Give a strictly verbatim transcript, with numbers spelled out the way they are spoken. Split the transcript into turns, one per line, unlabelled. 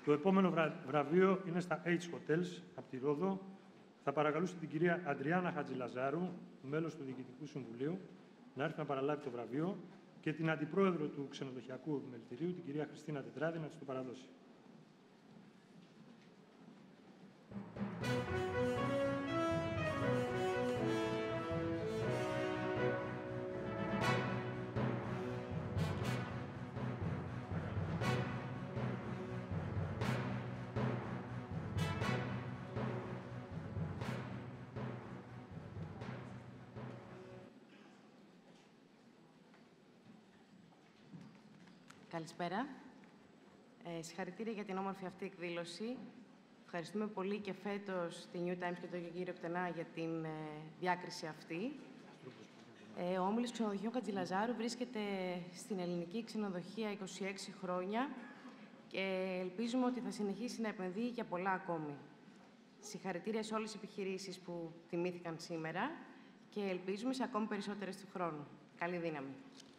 Το επόμενο βρα... βραβείο είναι στα H Hotels από τη Ρόδο. Θα παρακαλούσα την κυρία Αντριάννα Χατζηλαζάρου, μέλος του Διοικητικού Συμβουλίου, να έρθει να παραλάβει το βραβείο και την Αντιπρόεδρο του Ξενοδοχειακού Επιμελητηρίου, την κυρία Χριστίνα Τετράδη, να της το παραδώσει.
Καλησπέρα. Ε, συγχαρητήρια για την όμορφη αυτή εκδήλωση. Ευχαριστούμε πολύ και φέτος τη New Times και τον κύριο Κτενά για την ε, διάκριση αυτή. Ε, ο Όμιλος Ξενοδοχείων Χατζηλαζάρου βρίσκεται στην ελληνική ξενοδοχεία είκοσι έξι χρόνια και ελπίζουμε ότι θα συνεχίσει να επενδύει για πολλά ακόμη. Συγχαρητήρια σε όλες τις επιχειρήσεις που τιμήθηκαν σήμερα και ελπίζουμε σε ακόμη περισσότερες του χρόνου. Καλή δύναμη.